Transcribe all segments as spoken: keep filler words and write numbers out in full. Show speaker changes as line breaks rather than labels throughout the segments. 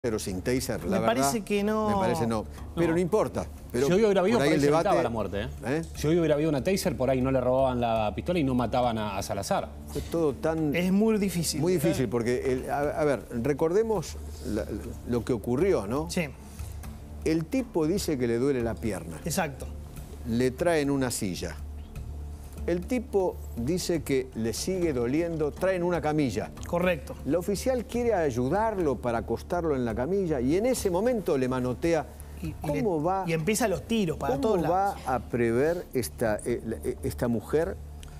Pero sin taser, la
me
verdad.
parece que no.
Me parece no. Pero no, no importa. Pero
si hoy hubiera habido, por ahí, por ahí
el
se
debate...
evitaba la muerte. ¿eh? ¿Eh? Si hoy hubiera habido una taser, por ahí no le robaban la pistola y no mataban a, a Salazar.
Fue todo tan...
Es muy difícil.
Muy difícil, porque, el, a, a ver, recordemos la, lo que ocurrió, ¿no?
Sí.
El tipo dice que le duele la pierna.
Exacto.
Le traen una silla. El tipo dice que le sigue doliendo, traen una camilla.
Correcto.
La oficial quiere ayudarlo para acostarlo en la camilla y en ese momento le manotea.
Y,
¿Cómo
y le,
va?
Y empieza los tiros para
¿Cómo
todos lados?
va a prever esta, eh, esta mujer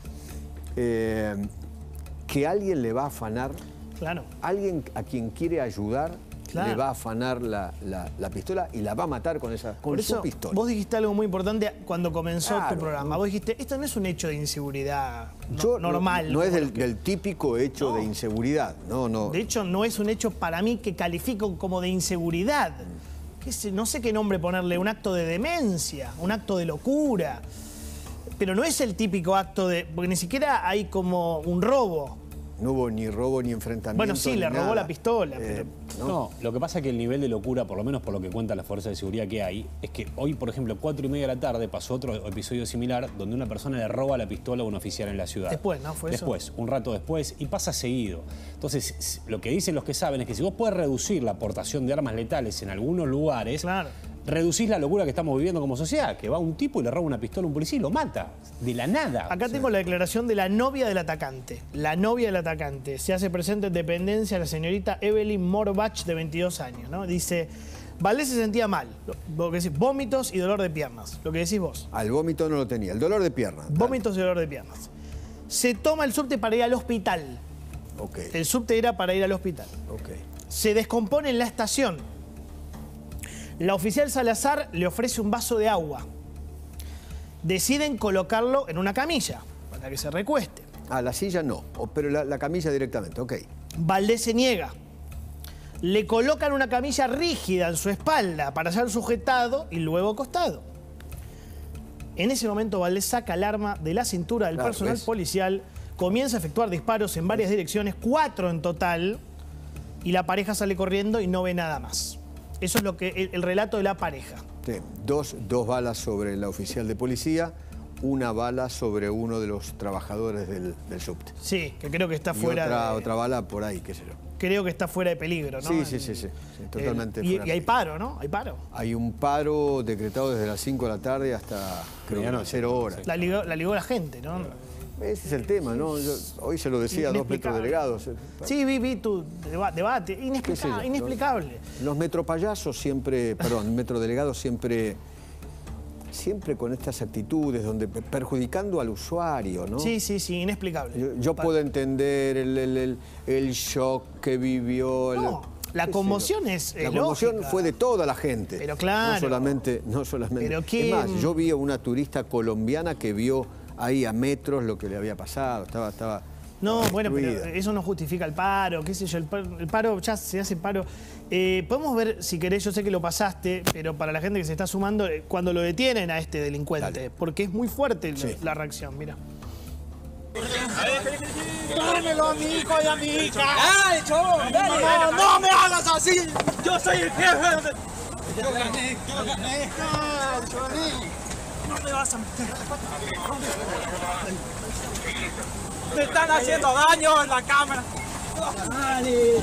eh, que alguien le va a afanar?
Claro.
Alguien a quien quiere ayudar. Claro. Le va a afanar la, la, la pistola y la va a matar con esa con
Por eso,
su pistola.
Vos dijiste algo muy importante cuando comenzó
claro.
tu programa. Vos dijiste, esto no es un hecho de inseguridad no,
Yo,
normal.
No, no es del,
que...
del típico hecho
no.
de inseguridad. No, no.
De hecho, no es un hecho para mí que califico como de inseguridad. ¿Qué sé, no sé qué nombre ponerle, un acto de demencia, un acto de locura. Pero no es el típico acto de... Porque ni siquiera hay como un robo.
No hubo ni robo ni enfrentamiento.
Bueno, sí, le robó
nada.
la pistola,
eh,
pero...
¿no? no, lo que pasa es que el nivel de locura, por lo menos por lo que cuentan las fuerzas de seguridad que hay, es que hoy, por ejemplo, cuatro y media de la tarde pasó otro episodio similar donde una persona le roba la pistola a un oficial en la ciudad.
Después, ¿no? ¿Fue
Después,
eso?
un rato después, y pasa seguido. Entonces, lo que dicen los que saben es que si vos podés reducir la aportación de armas letales en algunos lugares...
Claro.
Reducís la locura que estamos viviendo como sociedad, que va un tipo y le roba una pistola a un policía y lo mata, de la nada.
Acá
sí.
tengo la declaración de la novia del atacante. La novia del atacante. Se hace presente en dependencia la señorita Evelyn Morbach, de veintidós años, ¿no? Dice, Valdés se sentía mal. Lo que decís, vómitos y dolor de piernas. Lo que decís vos.
Al vómito no lo tenía, el dolor de piernas.
Vómitos y dolor de piernas. Se toma el subte para ir al hospital.
Okay.
El subte era para ir al hospital.
Okay.
Se descompone en la estación. La oficial Salazar le ofrece un vaso de agua. Deciden colocarlo en una camilla para que se recueste.
Ah, la silla no, pero la, la camilla directamente, ok.
Valdés se niega. Le colocan una camilla rígida en su espalda para ser sujetado y luego acostado. En ese momento Valdés saca el arma de la cintura del
claro,
personal
¿ves?
policial, comienza a efectuar disparos en varias direcciones, cuatro en total, y la pareja sale corriendo y no ve nada más. Eso es lo que el, el relato de la pareja.
Sí, dos, dos balas sobre la oficial de policía, una bala sobre uno de los trabajadores del, del subte.
Sí, que creo que está
y
fuera
otra,
de...
otra bala por ahí, qué sé yo.
Creo que está fuera de peligro, ¿no?
Sí, sí, sí, sí, sí, totalmente
el, y,
fuera.
Y hay paro, ¿no? Hay paro.
Hay un paro decretado desde las cinco de la tarde hasta, creo que, cero horas.
La ligó, la ligó la gente, ¿no?
Ese es el tema, ¿no? Yo, hoy se lo decía a dos metrodelegados.
Sí, vi, vi tu deba debate. Inexplicable. inexplicable.
Los, los metropayasos siempre, perdón, metrodelegados siempre, siempre con estas actitudes, donde perjudicando al usuario, ¿no?
Sí, sí, sí, inexplicable.
Yo, yo puedo entender el, el, el, el shock que vivió. El,
no, la conmoción es, es
La conmoción
lógica.
fue de toda la gente.
Pero claro.
No solamente, no solamente.
Pero ¿qué?
Es más, yo vi a una turista colombiana que vio ahí a metros lo que le había pasado, estaba... estaba
no,
estaba
bueno,
destruida.
pero eso no justifica el paro, qué sé yo, el paro, el paro ya se hace paro. Eh, podemos ver, si querés, yo sé que lo pasaste, pero para la gente que se está sumando, cuando lo detienen a este delincuente,
Dale.
porque es muy fuerte
sí.
la, la reacción, mira.
¡Dámelo a mi hijo y a mi hija! ¡Ay, chavo! ¡No, no me hagas así! ¡Yo soy el jefe! ¡Yo gané! ¡Yo gané! ¡No me vas a meter! ¡Me están haciendo daño en la cámara! ¡Dale!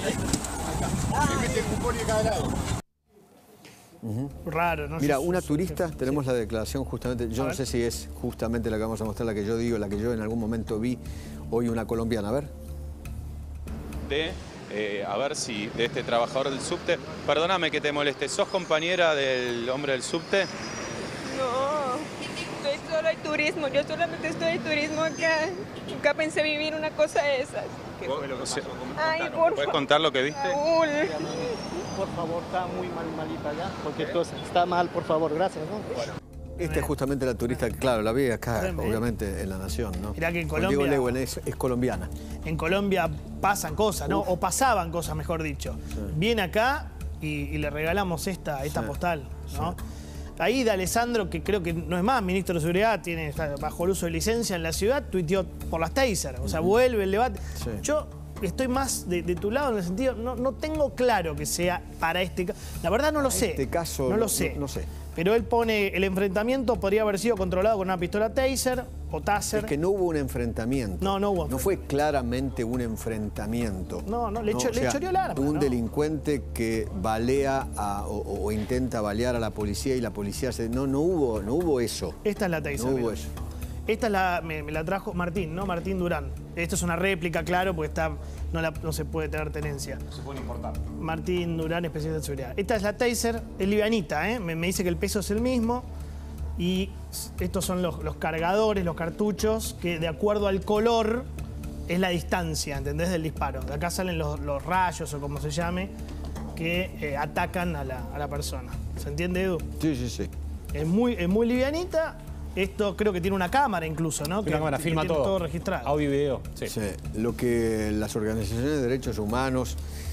Uh-huh.
Raro, ¿no?
Mira,
Yo-
una
yo-
turista,
sí.
tenemos la declaración justamente, yo
A
no
ver.
sé si es justamente la que vamos a mostrar, la que yo digo, la que yo en algún momento vi hoy una colombiana, a ver.
De, eh, a ver si, de este trabajador del subte. Perdóname que te moleste, ¿sos compañera del hombre del subte?
No, estoy solo en turismo, yo solamente estoy en turismo acá. Nunca pensé vivir una cosa de esas.
¿Qué fue lo que pasó?
Ay, por
¿Puedes
favor.
contar lo que viste?
Raúl.
Por favor, está muy mal, malita ya. Cualquier cosa. Está mal, por favor, gracias, ¿no?
Esta es justamente la turista, claro, la vi acá,
Tremendo.
obviamente, en La Nación, ¿no?
Mirá que en
Con Diego
Colombia-
Lewin es, es colombiana.
En Colombia pasan cosas, ¿no? O pasaban cosas, mejor dicho. Viene acá y, y le regalamos esta, esta
Sí.
postal, ¿no? Ahí de Alessandro, que creo que no es más ministro de Seguridad, tiene está bajo el uso de licencia en la ciudad, tuiteó por las taser. O sea, vuelve el debate.
Sí.
Yo estoy más de, de tu lado en el sentido, no, no tengo claro que sea para este caso. La verdad no lo sé.
Este caso
no
no,
lo sé.
No, no sé.
Pero él pone, el enfrentamiento podría haber sido controlado con una pistola taser o taser.
Es que no hubo un enfrentamiento.
No, no hubo
No fue claramente un enfrentamiento.
No, no, le,
no,
echó,
o sea,
le choreó el arma.
Un
¿no?
delincuente que balea a, o, o intenta balear a la policía y la policía se... No, no hubo, no hubo eso.
Esta es la taser.
No hubo
mira.
eso.
Esta es la, me, me la trajo Martín, ¿no? Martín Durán. Esto es una réplica, claro, porque está, no, la, no se puede tener tenencia.
No se puede importar.
Martín Durán, especialista de seguridad. Esta es la taser, es livianita, ¿eh? Me, me dice que el peso es el mismo. Y estos son los, los cargadores, los cartuchos, que de acuerdo al color es la distancia, ¿entendés? Del disparo. De acá salen los, los rayos, o como se llame, que eh, atacan a la, a la persona. ¿Se entiende, Edu?
Sí, sí, sí.
Es muy, es muy livianita. Esto creo que tiene una cámara incluso, ¿no?
Una
que,
cámara
que
filma
tiene
todo.
todo registrado.
Audio y video. Sí.
Sí, lo que las organizaciones de derechos humanos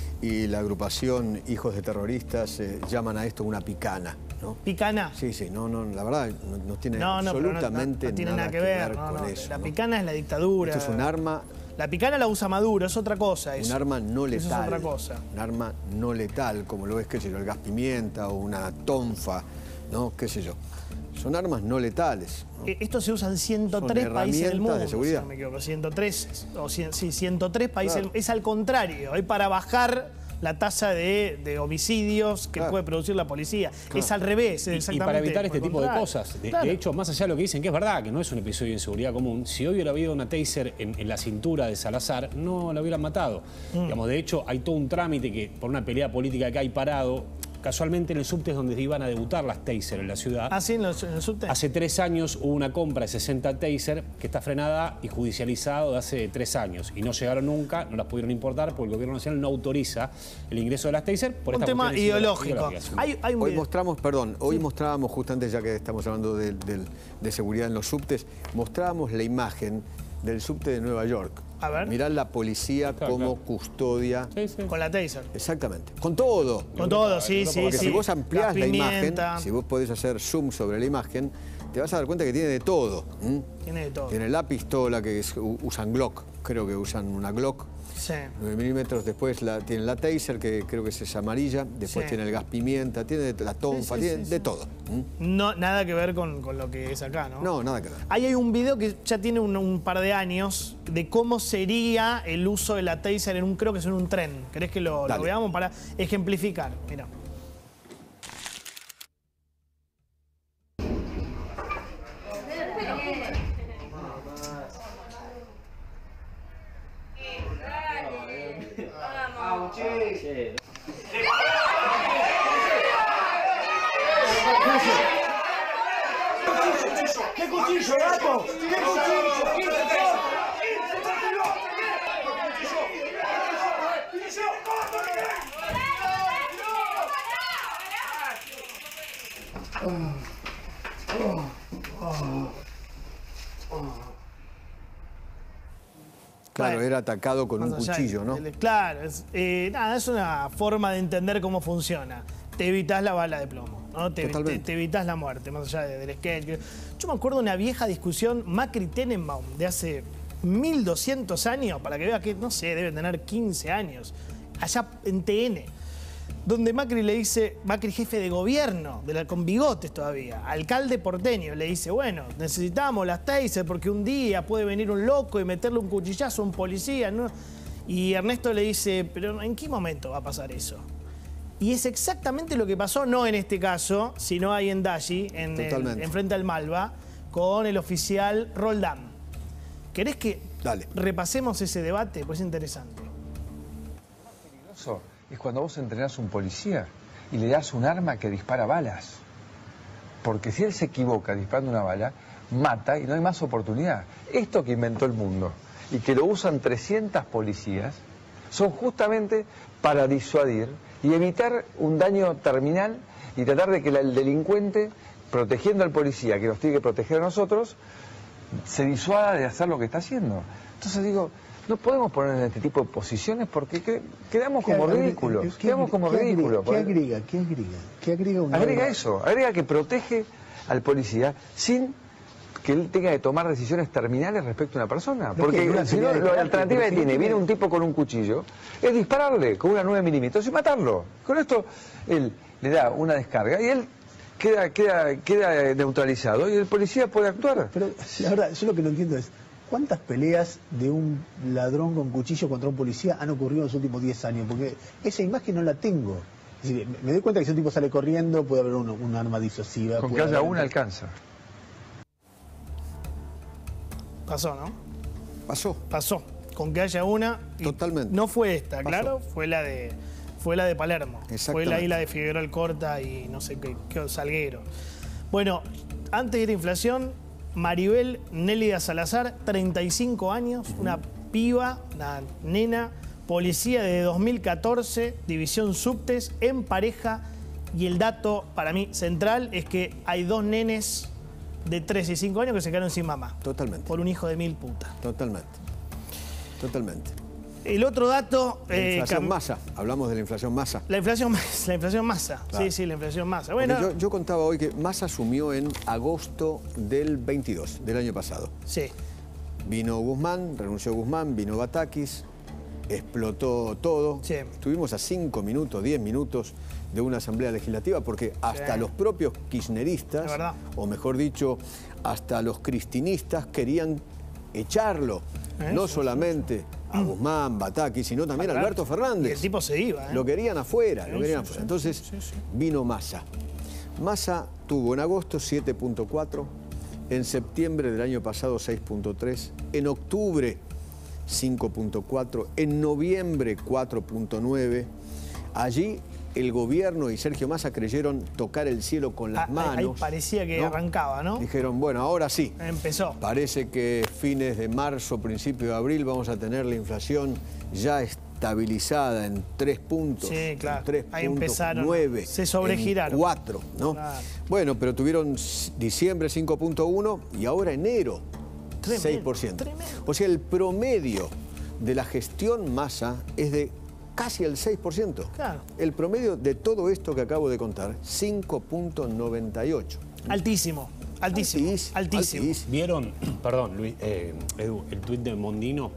y la agrupación Hijos de Terroristas eh, llaman a esto una picana, ¿no?
¿Picana?
Sí, sí, no, no, la verdad no, no tiene
No, no, pero no-
absolutamente
no, no tiene
nada,
nada que ver. no,
con
no.
eso.
La
¿no?
picana es la dictadura.
Esto es un arma,
La picana la usa Maduro, es otra cosa. Eso.
un arma no letal.
Eso es otra cosa.
Un arma no letal, como lo es, qué sé yo, el gas pimienta o una tonfa, ¿no? Qué sé yo. Son armas no letales, ¿no?
Eh, Esto se usa en ciento tres
Son
países del
herramientas
mundo.
de seguridad.
Si no me equivoco, ciento tres, o cien, sí, ciento tres países.
Claro.
Es al contrario, es para bajar la tasa de, de homicidios que
Claro.
puede producir la policía.
Claro.
Es al revés, es
Y,
exactamente
y para evitar
por
este tipo de
contrario.
cosas. De,
Claro.
de hecho, más allá de lo que dicen, que es verdad, que no es un episodio de inseguridad común, si hoy hubiera habido una taser en, en la cintura de Salazar, no la hubieran matado.
Mm.
Digamos, de hecho, hay todo un trámite que, por una pelea política que hay parado, casualmente en el subte es donde iban a debutar las taser en la ciudad.
¿Ah, sí? ¿En, los, en el subte?
Hace tres años hubo una compra de sesenta taser que está frenada y judicializado de hace tres años. Y no llegaron nunca, no las pudieron importar porque el gobierno nacional no autoriza el ingreso de las taser por
Un
esta
tema
cuestión
ideológico.
ideológica.
Hay, hay un
Hoy
video.
mostramos, perdón, hoy mostrábamos, justamente ya que estamos hablando de, de- de seguridad en los subtes, mostrábamos la imagen del subte de Nueva York.
A ver.
Mirá la policía
Claro,
como
claro.
custodia.
Sí, sí.
Con la taser.
Exactamente. Con todo.
Con todo, sí, sí,
Porque
sí.
si vos ampliás
Gas
la
pimienta,
imagen, si vos podés hacer zoom sobre la imagen, te vas a dar cuenta que tiene de todo. ¿m?
Tiene de todo.
Tiene la pistola, que es- u- usan Glock, creo que usan una Glock.
Sí.
nueve milímetros, después la, tiene la taser, que creo que es amarilla, después
Sí.
tiene el gas pimienta, tiene de- la tonfa,
Sí, sí,
tiene
sí,
de
sí.
todo. ¿m?
No, nada que ver con, con lo que es acá, ¿no?
No, nada que ver.
Ahí hay un video que ya tiene un, un par de años de cómo sería el uso de la taser en un, creo que es en un tren. ¿Querés que lo, lo
Dale.
veamos para ejemplificar? Mira.
¿Qué cuchillo, gato? ¿Qué cuchillo?
Claro,
Bueno,
era atacado con un
Más allá
cuchillo,
del-
¿no?
del- claro, es, eh, nada, es una forma de entender cómo funciona. Te evitas la bala de plomo, ¿no? Te, te,
Totalmente.
te evitas la muerte, más allá de- del sketch. Yo me acuerdo de una vieja discusión Macri-Tenenbaum de hace mil doscientos años, para que vea que, no sé, deben tener quince años, allá en T N, donde Macri le dice, Macri jefe de gobierno, de la, con bigotes todavía, alcalde porteño, le dice, bueno, necesitamos las taser porque un día puede venir un loco y meterle un cuchillazo a un policía, ¿no? Y Ernesto le dice, pero ¿en qué momento va a pasar eso? Y es exactamente lo que pasó, no en este caso, sino ahí en Dashi, en, el-
Totalmente.
en frente al Malva, con el oficial Roldán. ¿Querés que
Dale.
repasemos ese debate? Pues es interesante.
Eso es cuando vos entrenás a un policía y le das un arma que dispara balas. Porque si él se equivoca disparando una bala, mata y no hay más oportunidad. Esto que inventó el mundo y que lo usan trescientas policías son justamente para disuadir y evitar un daño terminal y tratar de que el delincuente, protegiendo al policía que nos tiene que proteger a nosotros, se disuada de hacer lo que está haciendo. Entonces digo, no podemos poner en este tipo de posiciones porque que- quedamos como ridículos. Quedamos como ridículos.
¿Qué agrega? ¿Qué agrega? ¿Qué agrega una
Agrega
norma?
eso, agrega que protege al policía sin que él tenga que tomar decisiones terminales respecto a una persona.
No,
Porque
que una
si no,
serie de
la alternativa que
pero si
tiene,
tiene-
viene un tipo con un cuchillo, es dispararle con una nueve milímetros y matarlo. Con esto él le da una descarga y él queda, queda, queda neutralizado y el policía puede actuar.
Pero la verdad, yo lo que no entiendo es, ¿cuántas peleas de un ladrón con cuchillo contra un policía han ocurrido en los últimos diez años? Porque esa imagen no la tengo. Es decir, me doy cuenta que si un tipo sale corriendo puede haber un, un arma disuasiva.
Con que
puede
haya
haber-
una alcanza.
Pasó, ¿no?
Pasó.
Pasó. Con que haya una. y
Totalmente.
No fue esta,
Pasó.
claro, fue la de. Fue la de Palermo. Fue
Exactamente.
la isla de Figueroa Alcorta y no sé qué, qué Salguero. Bueno, antes de ir a inflación, Maribel Nélida Salazar, treinta y cinco años, una piba, una nena, policía de dos mil catorce, división subtes, en pareja. Y el dato para mí central es que hay dos nenes de tres y cinco años que se quedaron sin mamá.
Totalmente.
Por un hijo de mil putas.
Totalmente. Totalmente.
El otro dato...
La
eh,
inflación
cam-
masa. Hablamos de la inflación masa.
La inflación, la inflación masa.
Claro.
Sí, sí, la inflación masa.
Porque
Bueno,
yo, yo contaba hoy que Massa asumió en agosto del veintidós, del año pasado.
sí.
Vino Guzmán, renunció Guzmán, vino Batakis, explotó todo.
Sí.
Estuvimos a cinco minutos, diez minutos de una asamblea legislativa porque hasta
Sí.
los propios kirchneristas,
Es verdad.
o mejor dicho, hasta los cristinistas querían echarlo.
Eso,
no
eso,
solamente a Guzmán, Batakis, sino también a
Claro.
Alberto Fernández.
Y el tipo se iba, ¿eh?
Lo querían afuera,
Sí,
lo querían
sí,
afuera.
sí,
Entonces
sí, sí.
vino Massa. Massa tuvo en agosto siete punto cuatro, en septiembre del año pasado seis punto tres, en octubre cinco punto cuatro, en noviembre cuatro punto nueve. Allí el gobierno y Sergio Massa creyeron tocar el cielo con las
Ah, ahí-
manos.
ahí parecía que arrancaba, ¿no?
Dijeron, bueno, ahora sí.
Empezó.
Parece que fines de marzo, principio de abril, vamos a tener la inflación ya estabilizada en tres puntos.
Sí, claro.
En tres
Ahí
puntos
empezaron.
nueve,
Se sobregiraron.
en cuatro, ¿no?
Claro.
Bueno, pero tuvieron s- diciembre cinco punto uno y ahora enero
Tremendo,
seis por ciento.
tremendo.
O sea, el promedio de la gestión Massa es de casi el seis por ciento.
Claro.
El promedio de todo esto que acabo de contar, cinco punto noventa y ocho.
Altísimo. Altísimo.
Altísimo,
Altísimo.
altísimo.
¿Vieron, perdón, Luis, eh, Edu, el tuit de Mondino?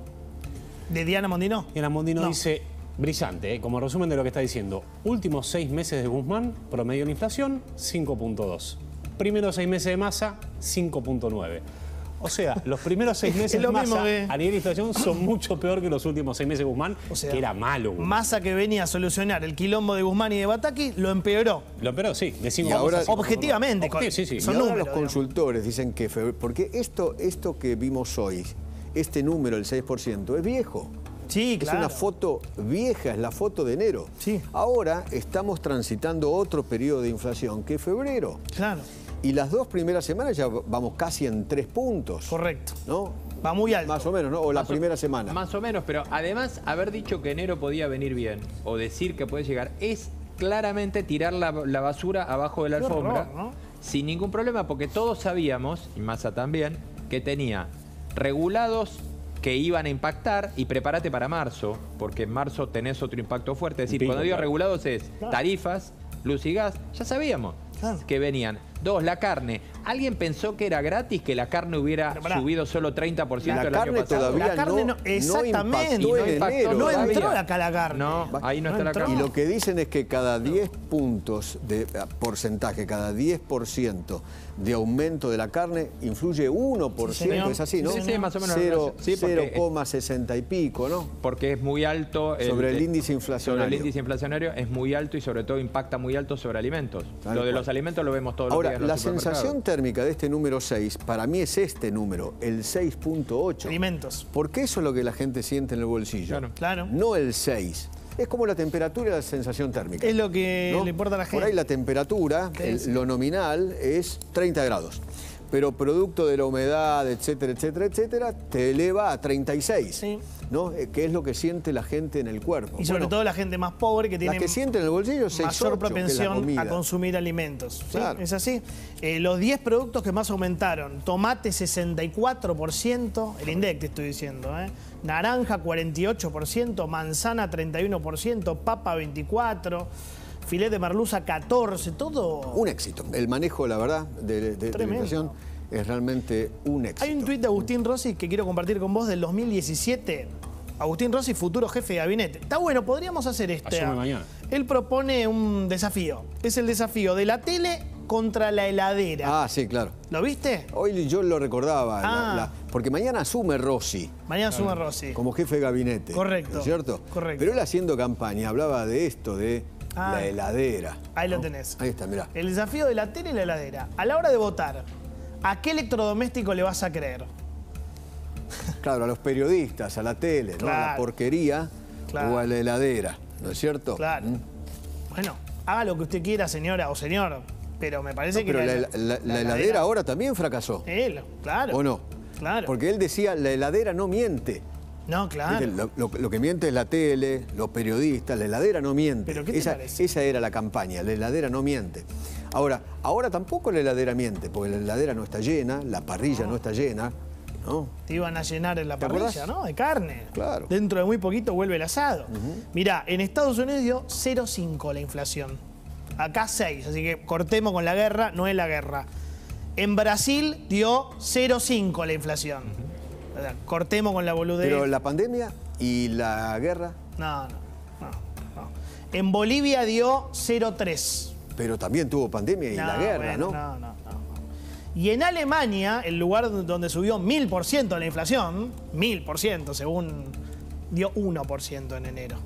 ¿De Diana Mondino?
Diana Mondino
No.
dice, brillante, eh, como resumen de lo que está diciendo, últimos seis meses de Guzmán, promedio de la inflación, cinco punto dos. Primeros seis meses de Massa, cinco punto nueve. O sea, los primeros seis meses
Es lo
de
mismo
Massa
que-
a nivel de inflación son mucho peor que los últimos seis meses de Guzmán,
O sea,
que era malo. Guzmán.
Massa, que venía a solucionar el quilombo de Guzmán y de Bataki, lo empeoró.
Lo peor, sí, de cinco
Y ahora-
Objetivamente,
Objetivo, sí, sí.
son
y ahora
números,
los
digamos.
consultores dicen que febrero, porque esto, esto que vimos hoy, este número, el seis por ciento, es viejo.
Sí,
Es
claro.
una foto vieja, es la foto de enero.
Sí.
Ahora estamos transitando otro periodo de inflación que es febrero.
Claro,
Y las dos primeras semanas ya vamos casi en tres puntos.
correcto.
¿No?
Va muy alto.
Más o menos, ¿no? O la
Más o-
primera semana.
Más o menos, pero además haber dicho que enero podía venir bien o decir que puede llegar es claramente tirar la, la basura abajo de la
Qué
alfombra
horror, ¿no?
sin ningún problema, porque todos sabíamos, y Massa también, que tenía regulados que iban a impactar y prepárate para marzo, porque en marzo tenés otro impacto fuerte. Es decir,
Pico,
cuando digo
claro.
regulados es
Claro.
tarifas, luz y gas, ya sabíamos
Claro.
que venían. Dos, la carne. ¿Alguien pensó que era gratis que la carne hubiera
Pero pará.
subido solo treinta por ciento
La
el año
carne
pasado?
todavía
La carne no-
no,
exactamente.
no impactó
Y no
en
impactó
enero.
No
todavía.
entró acá la carne.
No, ahí no,
No
está la
entró.
carne.
Y lo que dicen es que cada diez puntos de ah, porcentaje, cada diez por ciento de aumento de la carne influye uno por ciento,
señor.
es así, ¿no?
Sí, sí, más o menos.
Cero-
Sí, porque-
cero coma sesenta y pico, ¿no?
Porque es muy alto.
Sobre el índice
Sobre
inflacionario.
el índice inflacionario es muy alto y sobre todo impacta muy alto sobre alimentos.
Tal
lo de
cual.
los alimentos lo vemos todos
Ahora,
los días en
la
los supermercados.
sensación térmica de este número seis, para mí es este número, el seis punto ocho.
Alimentos.
Porque eso es lo que la gente siente en el bolsillo.
Claro.
Claro.
No el seis. Es como la temperatura y la sensación térmica.
Es lo que
¿no?
le importa a la gente.
Por ahí la temperatura,
Sí,
el-
sí.
lo nominal es treinta grados. Pero producto de la humedad, etcétera, etcétera, etcétera, te eleva a treinta y seis.
Sí.
¿No? Eh, Que es lo que siente la gente en el cuerpo.
Y sobre
Bueno,
todo la gente más pobre que tiene
la que siente en el bolsillo es seis
mayor
ocho, que es la
propensión
comida.
a consumir alimentos. ¿sí?
Claro.
Es así. Eh, los diez productos que más aumentaron: tomate sesenta y cuatro por ciento, el INDEC te estoy diciendo, ¿eh? Naranja cuarenta y ocho por ciento, manzana treinta y uno por ciento, papa veinticuatro por ciento, filete de merluza catorce por ciento, todo
Un éxito. El manejo, la verdad, de, de- de la
Tremendo.
inflación es realmente un éxito.
Hay un tuit de Agustín Rossi que quiero compartir con vos del dos mil diecisiete. Agustín Rossi, futuro jefe de gabinete. Está bueno, podríamos hacer este.
Asume mañana.
Él propone un desafío. Es el desafío de la tele contra la heladera.
Ah, sí, claro.
¿Lo viste?
Hoy yo lo recordaba,
Ah.
la- la- porque mañana asume Rossi
Mañana asume Rossi.
como jefe de gabinete.
Correcto.
¿No es cierto?
Correcto.
Pero él haciendo campaña hablaba de esto, de
Ah.
la heladera.
Ahí lo
¿no?
tenés.
Ahí está, mirá.
El desafío de la tele y la heladera. A la hora de votar, ¿a qué electrodoméstico le vas a creer?
Claro, a los periodistas, a la tele, ¿no? A la
Claro.
porquería
Claro.
o a la heladera, ¿no es cierto?
Claro.
¿Mm?
Bueno, haga lo que usted quiera, señora o señor. Pero me parece
No,
que
pero la, la- la heladera ahora también fracasó.
Él, claro.
¿O no?
Claro.
Porque él decía, la heladera no miente.
No, claro.
¿Viste? Lo, lo- lo que miente es la tele, los periodistas, la heladera no miente.
¿Pero qué te
esa,
parece?
esa era la campaña, la heladera no miente. Ahora, ahora tampoco la heladera miente, porque la heladera no está llena, la parrilla no, está llena, ¿no?
Te iban a llenar en la
¿Te
parrilla,
acordás?
¿no? De carne.
Claro.
Dentro de muy poquito vuelve el asado. Mirá, en Estados Unidos dio cero coma cinco la inflación. Acá seis, así que cortemos con la guerra, no es la guerra. En Brasil dio cero coma cinco la inflación. O sea, cortemos con la boludez.
Pero la pandemia y la guerra,
No, no, no, no. En Bolivia dio cero coma tres.
pero también tuvo pandemia y la guerra,
bueno,
¿no?
No, no, no. Y en Alemania, el lugar donde subió mil por ciento la inflación, mil por ciento según, dio uno por ciento en enero.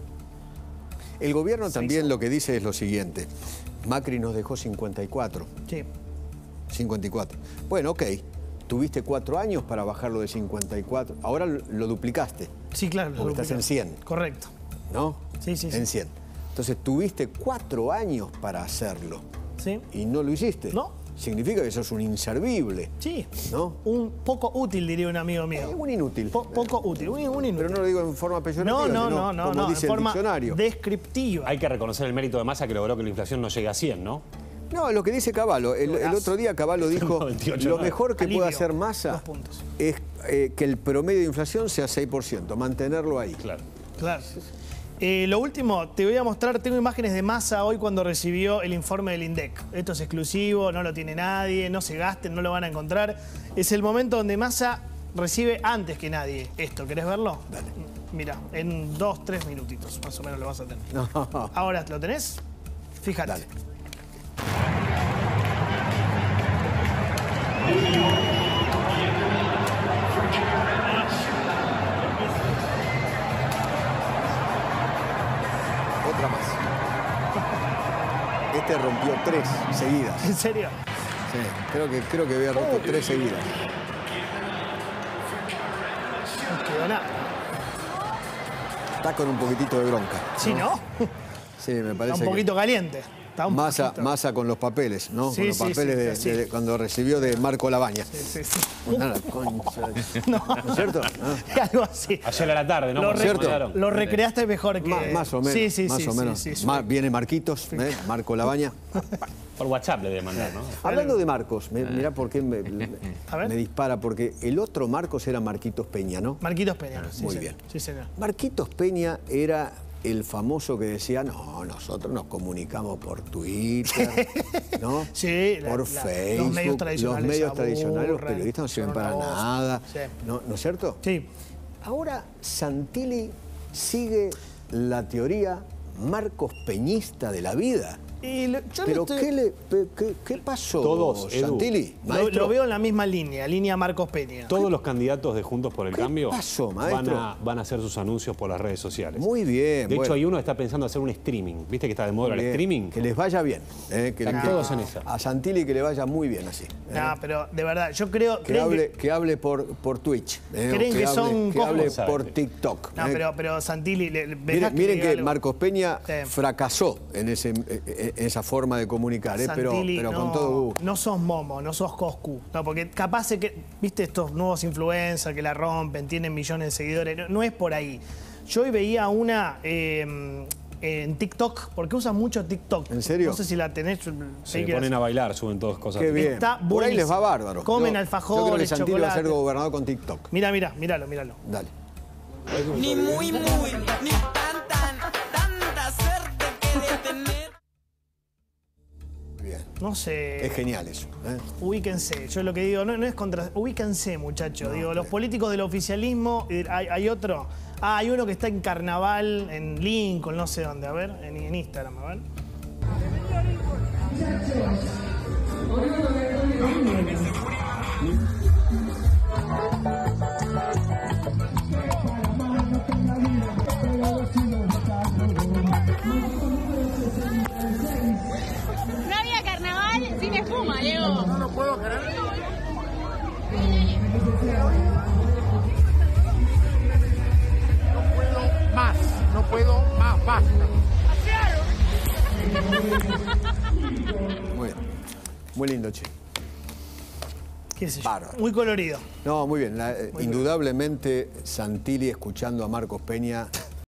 El gobierno también lo que dice es lo siguiente. Macri nos dejó cincuenta y cuatro.
Sí.
cincuenta y cuatro. Bueno, ok. Tuviste cuatro años para bajarlo de cincuenta y cuatro. Ahora lo, lo duplicaste,
Sí, claro. lo
porque estás en
duplicó.
cien,
Correcto.
¿no?
Sí, sí, sí.
En cien. Entonces tuviste cuatro años para hacerlo
Sí.
y no lo hiciste.
No.
Significa que sos un inservible,
Sí.
¿no?
Un poco útil, diría un amigo mío.
Es un inútil.
Po- poco útil, un, un inútil.
Pero no lo digo en forma peyorativa,
no, no,
sino
no, no,
como
no, en
dice el
forma
diccionario.
descriptiva.
Hay que reconocer el mérito de Massa que logró que la inflación no llegue a cien, ¿no?
No, lo que dice Cavallo. El, el otro día Cavallo dijo,
noventa y ocho,
lo
¿no?
mejor que
Alivio.
puede hacer Massa
Dos puntos.
es eh, que el promedio de inflación sea seis por ciento, mantenerlo ahí.
Claro.
Claro. Eh, lo último, te voy a mostrar, tengo imágenes de Massa hoy cuando recibió el informe del INDEC. Esto es exclusivo, no lo tiene nadie, no se gasten, no lo van a encontrar. Es el momento donde Massa recibe antes que nadie esto. ¿Querés verlo?
Dale.
Mira, en dos, tres minutitos más o menos lo vas a tener.
No.
Ahora, ¿lo tenés? Fíjate.
Dale. Otra más. Este rompió tres seguidas.
¿En serio?
Sí, creo que, creo que había roto tres seguidas.
No quedó nada.
Está con un poquitito de bronca.
Sí, ¿no?
Sí, me
Está
parece
un poquito caliente. Está un
Massa,
poquito.
Massa con los papeles, ¿no?
Sí,
con los
sí,
papeles
sí,
de-
sí.
de- cuando recibió de Marco Labaña.
Sí, sí, sí.
Una concha de-
No.
¿No es cierto? Ah.
Algo así.
Ayer a la tarde, ¿no?
Lo,
Cuando
re-
se mandaron.
lo recreaste mejor que...
Ma- más o menos.
Sí, sí,
más
sí,
o
sí,
menos.
sí, sí.
Ma- viene Marquitos, ¿eh? Marco Labaña.
Por WhatsApp le debe mandar, ¿no?
Hablando de Marcos, me- mirá por qué me, me-
A ver.
me dispara, porque el otro Marcos era Marquitos Peña, ¿no?
Marquitos Peña. Sí,
Muy
señor.
bien.
Sí, señor.
Marquitos Peña era el famoso que decía, no, nosotros nos comunicamos por Twitter, ¿no?
Sí, la-
por
la-
Facebook,
los medios tradicionales
los medios
se
tradicionales, los
aburren,
periodistas no sirven
son
para
una voz.
nada,
Sí.
¿no, ¿no es cierto?
Sí.
Ahora Santilli sigue la teoría Marcos Peñista de la vida.
Y lo- yo
Pero
lo estoy-
¿qué, le, pe- qué, qué pasó,
Todos, Edu.
Santilli?
lo,
Maestro,
lo veo en la misma línea, línea Marcos Peña.
Todos los candidatos de Juntos por el
¿Qué
Cambio
pasó,
van,
maestro?
a, van a hacer sus anuncios por las redes sociales.
Muy bien.
De hecho,
bueno.
hay uno que está pensando hacer un streaming. ¿Viste que está de moda el
Bien,
streaming?
Que les vaya bien. eh, que
Están
que-
todos en esa.
A Santilli que le vaya muy bien así. eh.
No, pero de verdad, yo creo...
que,
¿creen
hable, que... hable por, por Twitch. eh, o
¿Creen que
hable,
son
que hable
cojos?
por TikTok.
No,
eh.
pero, pero Santilli... le- le-
Miren,
dejá
miren
diga
que
algo.
Marcos Peña
Sí.
fracasó en, ese, en esa forma de comunicar, eh, pero,
Santilli,
pero
no,
con todo gusto.
no sos Momo, no sos Coscu. No, porque capaz de que, viste, estos nuevos influencers que la rompen, tienen millones de seguidores. No, no es por ahí. Yo hoy veía una eh, en TikTok, porque usan mucho TikTok.
¿En serio?
No sé si la tenés.
Se ponen a bailar, suben todas cosas.
Qué bien.
Está
Por ahí les va
buenísimo.
bárbaro.
Comen
Yo-
alfajores,
Yo creo que Santilli va a ser
chocolate.
gobernador con TikTok.
Mira, mira, míralo, míralo.
Dale.
Ni muy, muy, ni tan, tan, tanta suerte que de tener.
Muy bien.
No sé.
Es genial eso. ¿eh?
Ubíquense. Yo lo que digo, no, no es contra... Ubíquense, muchachos.
No,
digo, los
pero...
políticos del oficialismo, hay, hay otro... Ah, hay uno que está en Carnaval, en Lincoln, no sé dónde. A ver, en, en Instagram, a ver.
No había carnaval sin espuma, Diego. No lo puedo creer.
No puedo más, no puedo más, basta.
Muy bien. Muy lindo, che.
¿Qué sé yo?
Bárbaro.
Muy colorido.
No, muy bien. La, muy indudablemente, bien. Santilli escuchando a Marcos Peña